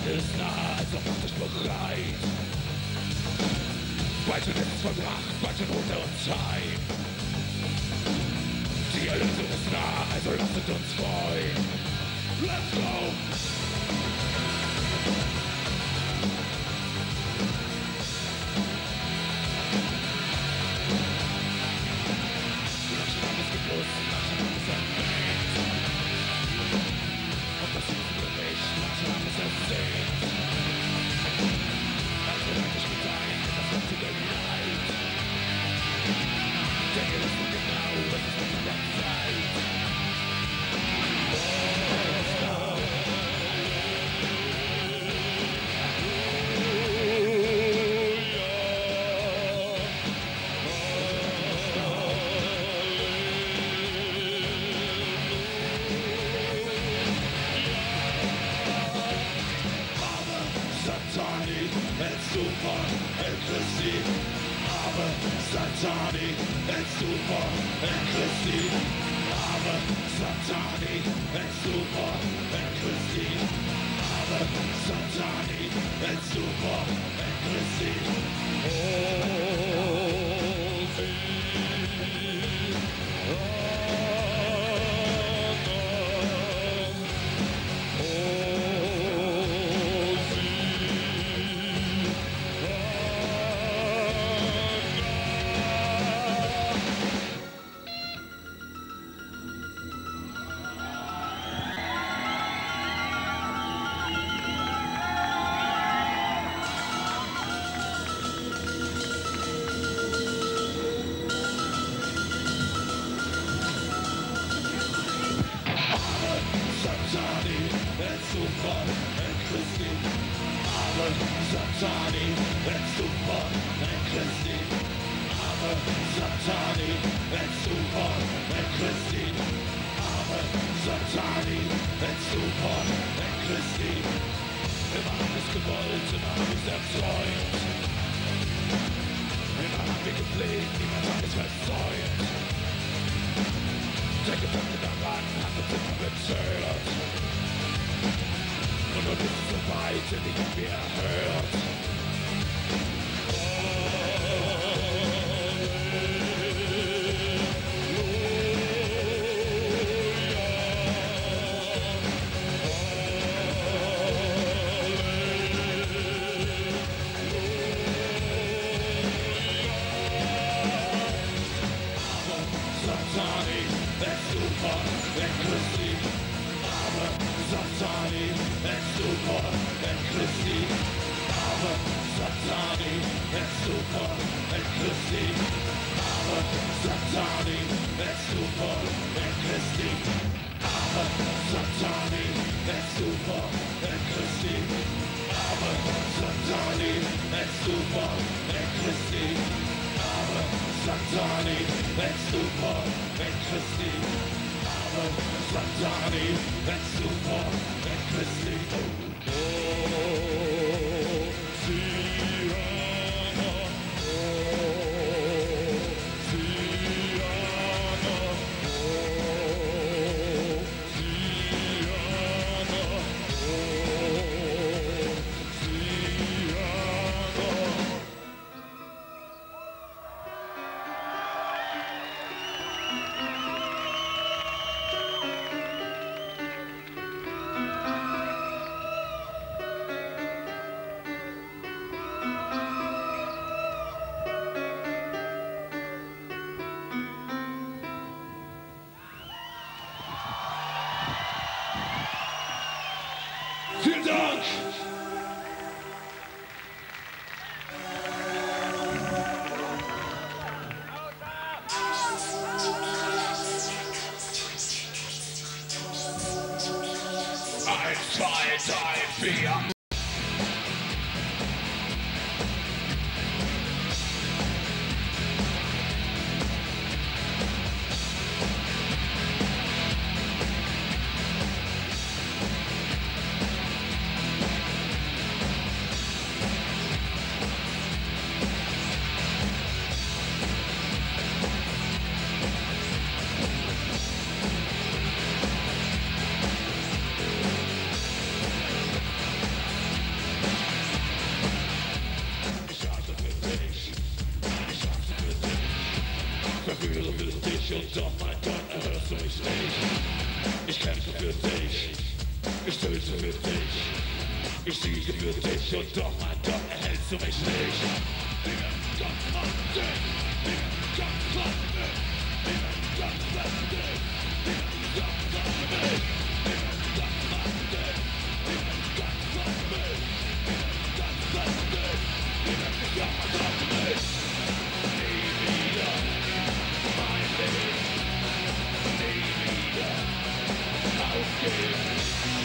ist nah, also macht euch bereit. Bald schon ist es vollbracht, bald schon holt uns heim. Die Erlösung ist nah, also lasst uns freuen. Let's go! Satani and Super and Christine. Ave Satani and Super and Christine. Ave Satani and Super and Christine. Satani and Super and Christine. Ave Satani and Super and Christine. Ave Satani and Super and Christine. Immer hab ich gewollt, immer hab ich erzeugt. Immer hab ich gepflegt, niemand hat es versäumt. Der Gedanke daran hat uns immer bezahlt. Und nun ist es so weit, nicht mehr hört. Satani, and Super and Christine. Ave Satani and Super and Christine. Ave Satani and Super and Christine. Ave Satani and Super and Christine. Ave Satani and Super and Christine. Ave Satani and Super and Christine. Ave Satani and Super and Christine. Ave Satani and Super and Christine. Vielen Dank! Eins, zwei, drei, vier. doch mein Gott, erhörst du mich nicht. Ich kämpfe für dich, ich töte für dich, ich siege für dich und doch mein Gott, erhältst du mich nicht. Niemand Gott macht dich, niemand Gott macht mich, niemand Gott macht dich, niemand Gott macht mich, niemand Gott macht dich, niemand Gott macht mich, niemand Gott macht dich, niemand Gott macht mich. Nie wieder mein Leben, nie wieder aufgeben.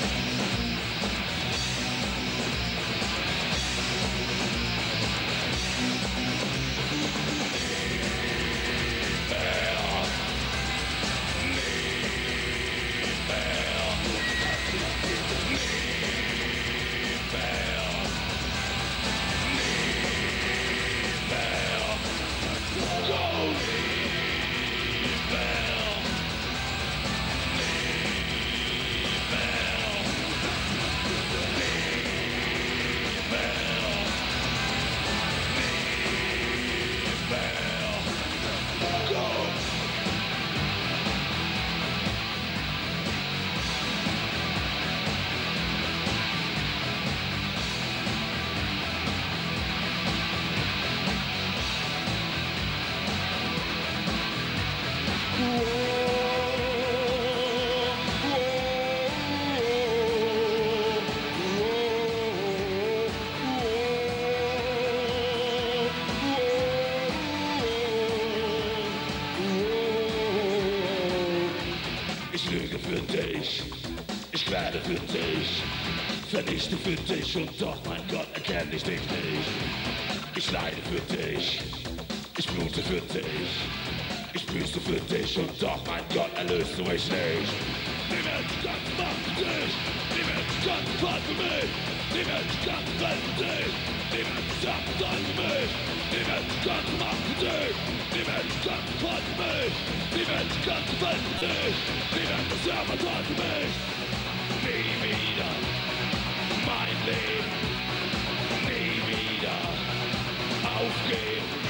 Ich lüge für dich, ich werde für dich, vernichte für dich und doch, mein Gott, erkenne ich dich nicht. Ich leide für dich, ich blute für dich, ich büße für dich und doch, mein Gott, erlöst du mich nicht. Niemand kann macht dich, niemand kann fallen für mich, niemand kann retten dich, niemand sagt für mich, niemand kann machen dich, niemand kann fallen für mich, niemand kann retten dich, niemand ist aber für mich. Nie wieder mein Leben, nie wieder aufgeben.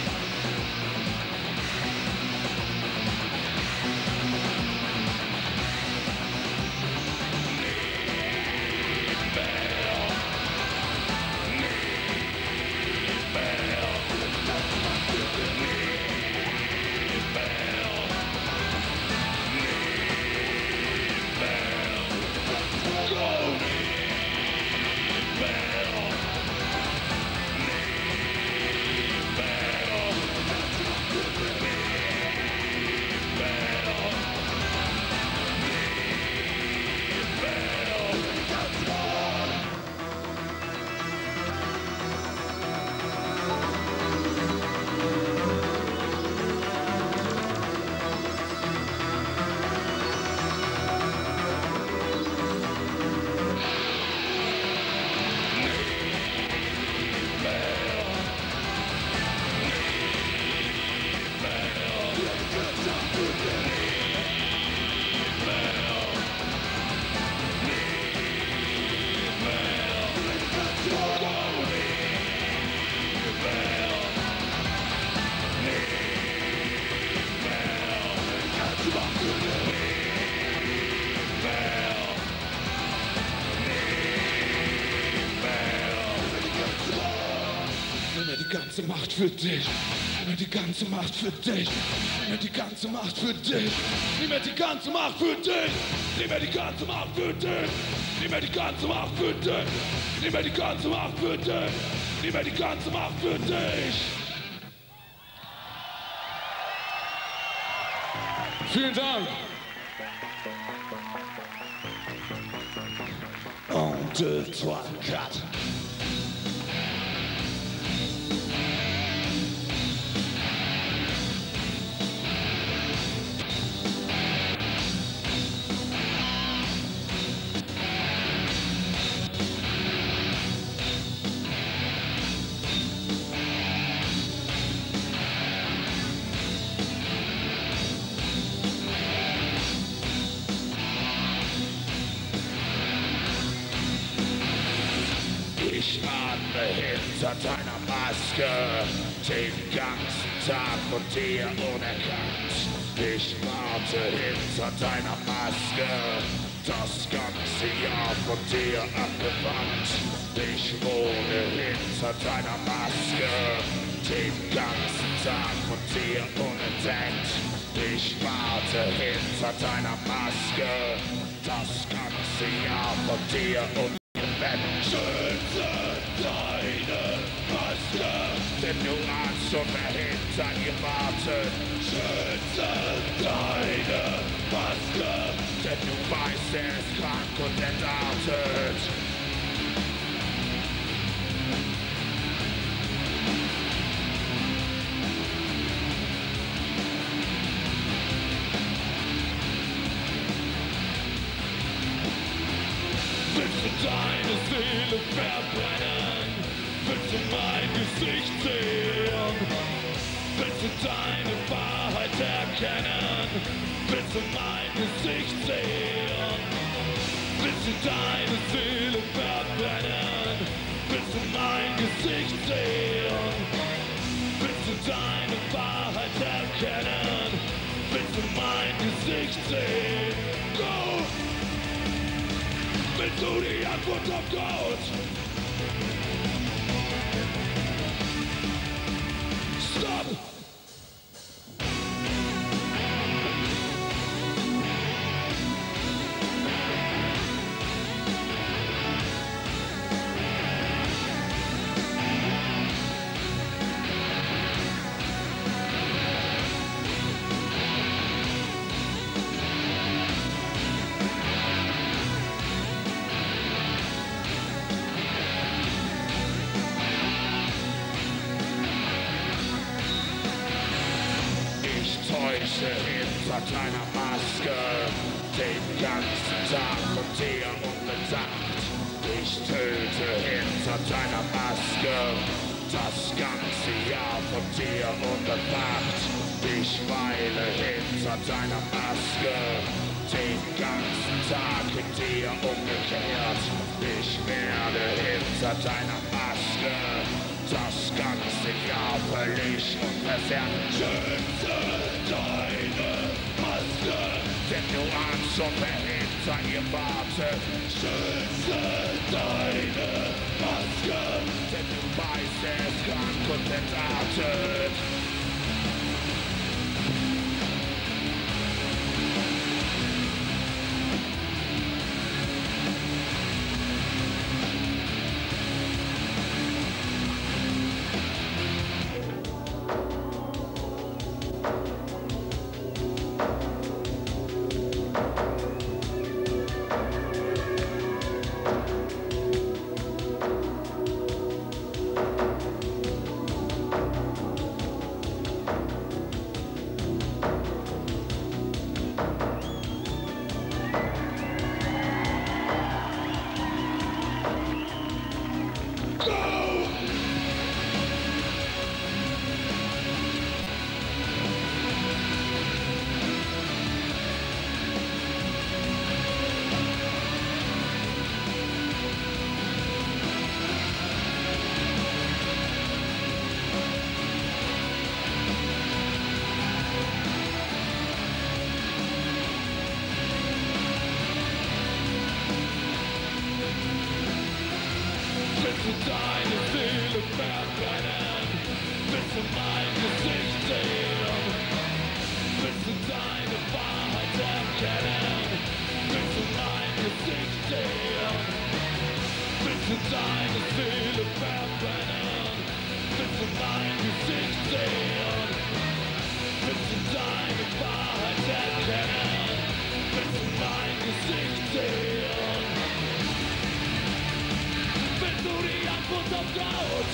Die ganze Macht für dich, nimm die ganze Macht für dich, nimm die ganze Macht für dich, nimm die ganze Macht für dich, nimm die ganze Macht für dich, nimm die ganze Macht für dich, nimm die ganze Macht für dich, nimm die ganze Macht für dich. Vielen Dank. Un, deux, trois, quatre. Ich atme hinter deiner Maske den ganzen Tag von dir unerkannt. Ich warte hinter deiner Maske, das ganze Jahr von dir abgewandt. Ich wohne hinter deiner Maske, den ganzen Tag von dir unentdeckt. Ich warte hinter deiner Maske, das ganze Jahr von dir unentdeckt. Schütze deine Maske, denn du ahnst schon, wer hinter ihr wartet. Schütze deine Maske, denn du weißt, er ist krank und entartet. Willst du deine Seele verbrennen? Willst du mein Gesicht sehen? Willst du deine Wahrheit erkennen? Willst du mein Gesicht sehen? Willst du deine Seele verbrennen? Willst du mein Gesicht sehen? Willst du deine Wahrheit erkennen? Willst du mein Gesicht sehen? Go! Willst du die Antwort auf Gott? Stop! Hinter deiner Maske, den ganzen Tag von dir unbedacht. Ich töte hinter deiner Maske, das ganze Jahr von dir unbewacht. Ich weile hinter deiner Maske, den ganzen Tag in dir umgekehrt. Ich werde hinter deiner Maske das ganze Jahr völlig unversehrt. Schütze deine Maske, denn du ahnst schon, wer hinter ihr wartet. Schütze deine Maske, denn du weißt, er ist krank und entartet. Willst du deine Seele verbrennen? Willst du mein Gesicht sehen? Willst du deine Wahrheit erkennen? Willst du mein Gesicht sehen? Willst du deine Seele verbrennen? Willst du mein Gesicht sehen? Willst du deine Wahrheit erkennen? Willst du mein Gesicht sehen? Willst du die Antwort auf Gott?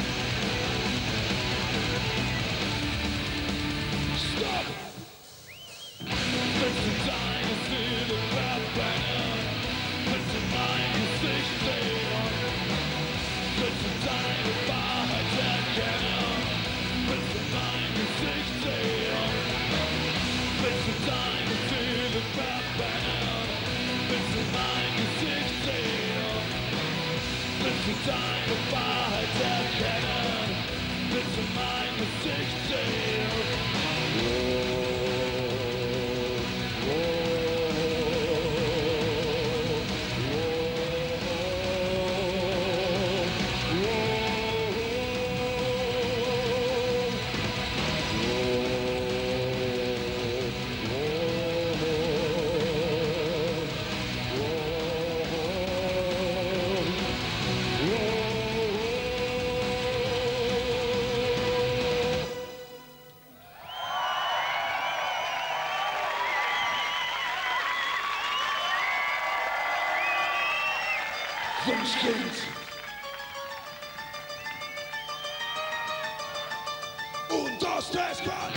Stopp! Willst du deine Seele verbrennen? Willst du mein Gesicht sehen? Willst du deine Wahrheit erkennen? Willst du mein Gesicht sehen? Willst du deine Seele verbrennen? Willst du mein Gesicht sehen? Willst du deine Wahrheit erkennen? Willst du mein Gesicht sehen? Oh. Wunschkind. Und das kann.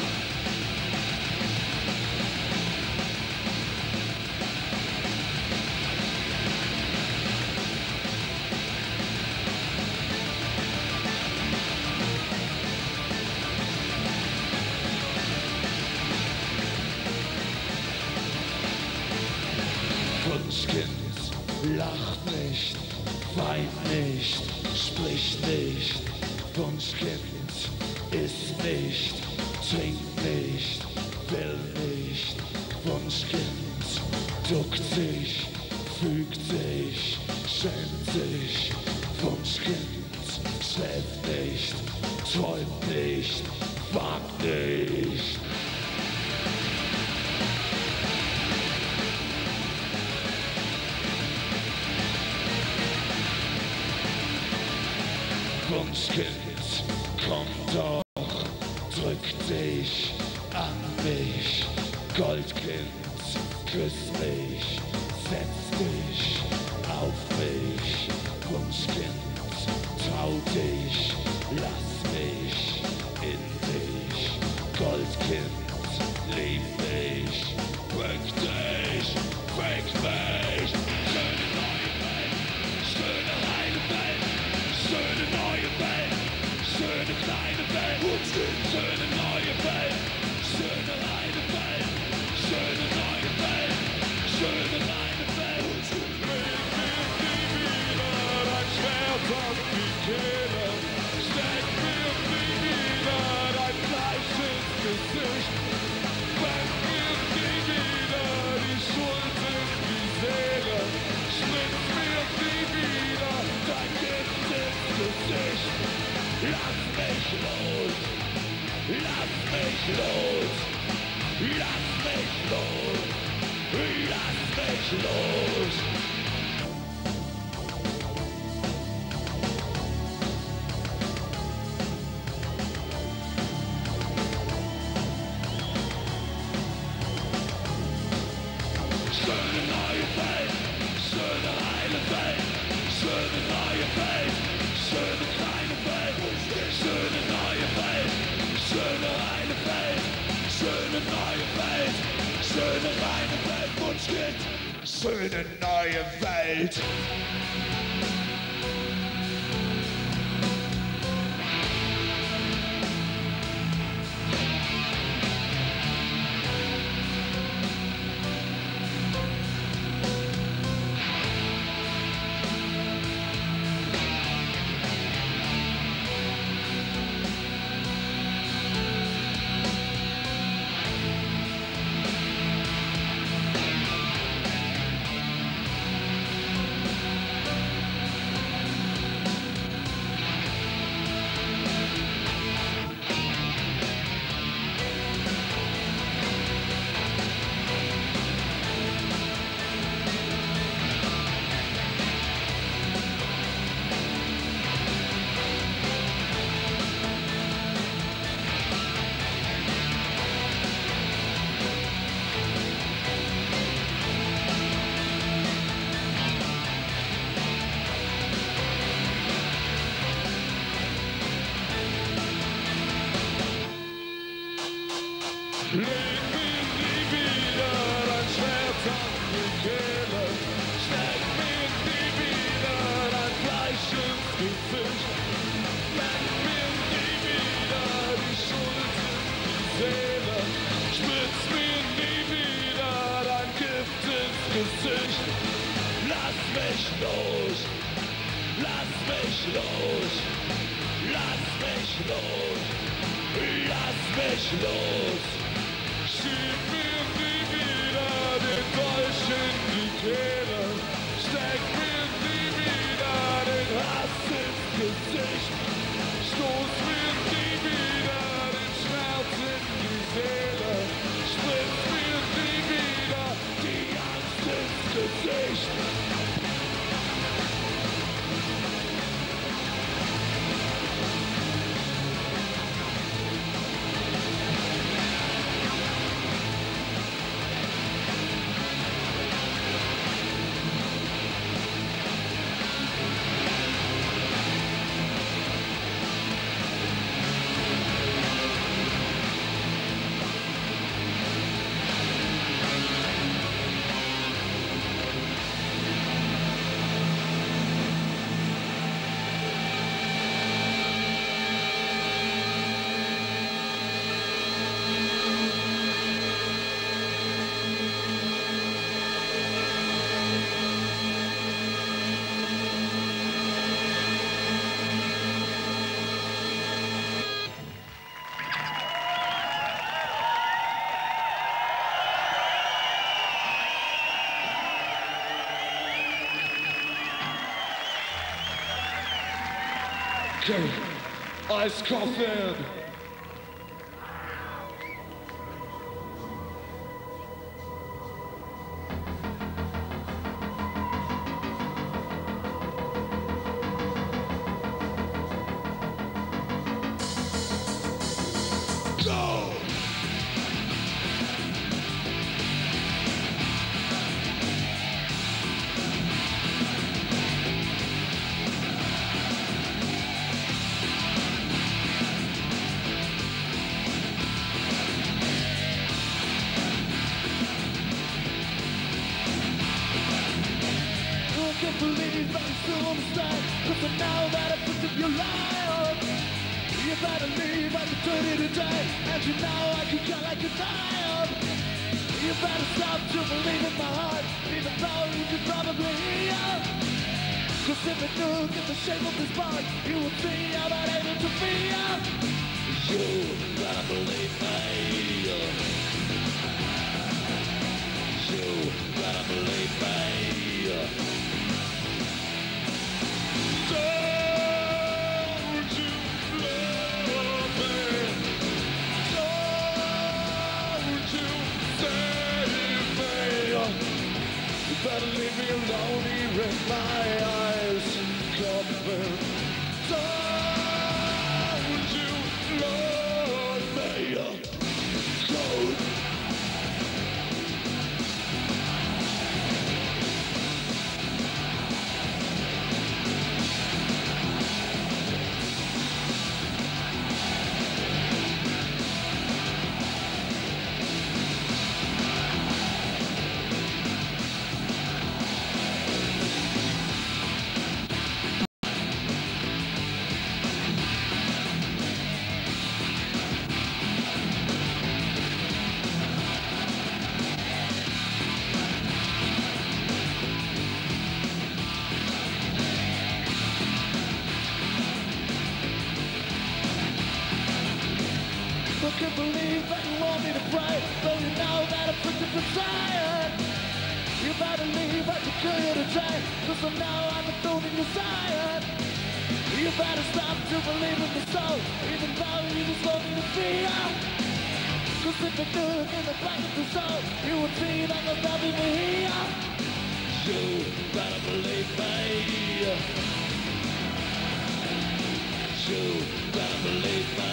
Wunschkind lacht nicht, weint nicht, spricht nicht. Wunschkind isst nicht, trinkt nicht, will nicht. Wunschkind duckt sich, fügt sich, schämt sich. Wunschkind schläft nicht, träumt nicht, wagt nicht. Wunschkind, komm doch, drück dich an mich. Goldkind, küss mich, setz dich auf mich. Wunschkind, trau dich, lass mich in dich. Goldkind, lieb mich, drück dich, fick mich. Schöne neue Welt, schöne heile Welt. Schöne neue Welt, schöne kleine Welt, schöne neue Welt, schöne reine Welt, schöne neue Welt, schöne reine Welt. Leg mir nie wieder dein Schwert auf die Kehle, steck mir nie wieder dein Fleisch ins Gesicht, bring mir nie wieder die Schuld in die Seele, spritz mir nie wieder dein Gift ins Gesicht. Lass mich los, lass mich los, lass mich los, lass mich los. Schöne neue Welt, schöne heile Welt, schöne neue Welt, schöne kleine Welt, schöne neue Welt, schöne reine Welt, schöne neue Welt, schöne reine Welt, Wunschkind, schöne neue Welt. Leg mir nie wieder dein Schwert an die Kehle, steck mir nie wieder dein Fleisch ins Gesicht, bring mir nie wieder die Schuld in die Seele, spritz mir nie wieder dein Gift ins Gesicht. Lass mich los, lass mich los, lass mich los, lass mich los. Schieb mir nie wieder den Dolch in die Kehle, steck mir nie wieder den Hass ins Gesicht, stoß mir nie wieder den Schmerz in die Seele, spritz mir nie wieder die Angst ins Gesicht. Okay, ice coffin. Go! I can't believe I'm still on the stand, 'cause now that I picked up your line, you better leave, I can turn it today, and you know I can cut like a knife. You better stop to believe in my heart, even though you could probably hear. 'Cause if it look at the shape of this part, you would see how that able to feel. You better believe me. You better believe me. Don't you love me? Don't you save me? You better leave me alone here in my eyes covered. Don't you love me? Go. I can't believe that you want me to pray, though you know that I'm pretty tired. You better leave, I can kill you today, 'cause I know I'm a thorn in your side. You better stop to believe in the soul, even though you just want me to feel. 'Cause if you do it in the back of the soul, you would see that there's nothing here. You better believe me. You better believe me.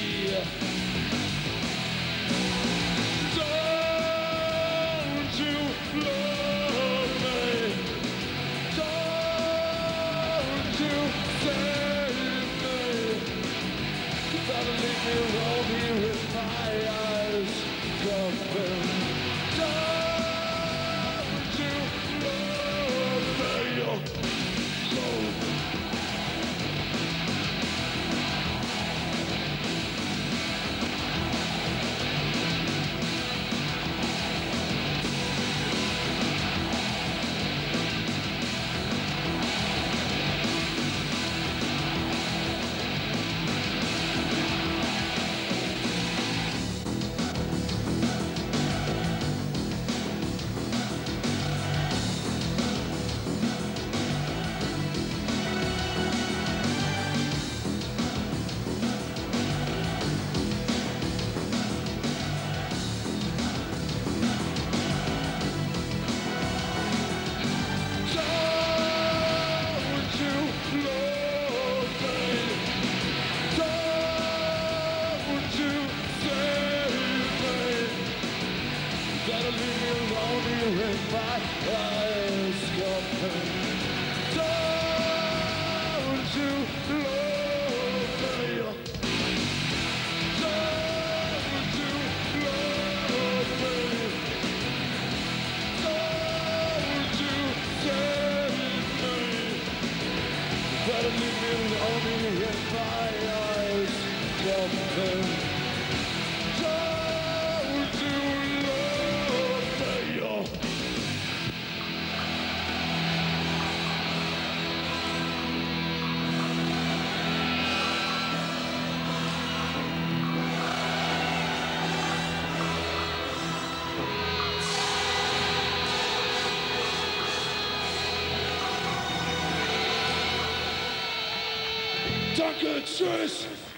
Don't you love me? Don't you save me? You better leave me alone here with my eyes covered. Don't you love me? Go. Gotta leave me alone here in my eyes covered. Don't you love me? Don't you love me? Don't you save me? Gotta leave me alone here in my eyes covered. Danke, tschüss.